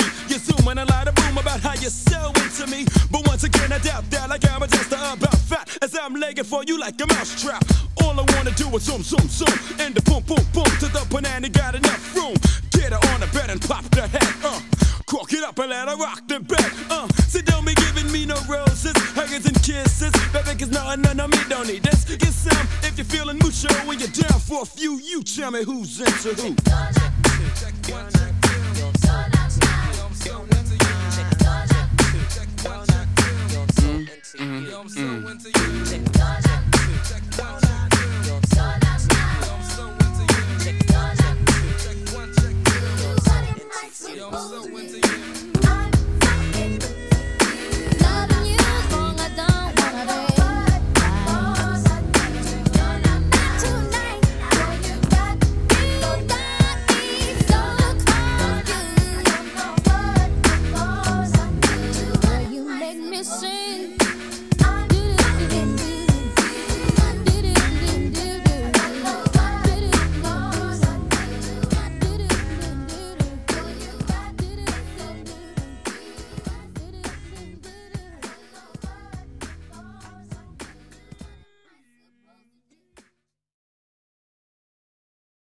free. You zoom and a lot of boom about how you're so into me. But once again, I doubt that. Like I'm just about fat as I'm legging for you like a mousetrap. All I wanna do is zoom, zoom, zoom. And the boom, boom, boom to the banana, got enough room. Get her on the bed and pop the head. Cork it up and let her rock the bed. So don't be giving me no roses, huggers and kisses. Baby, cause no, me don't need this. Get some if you're feeling mucho. When you're down for a few, you tell me who's into who. I'm so into you.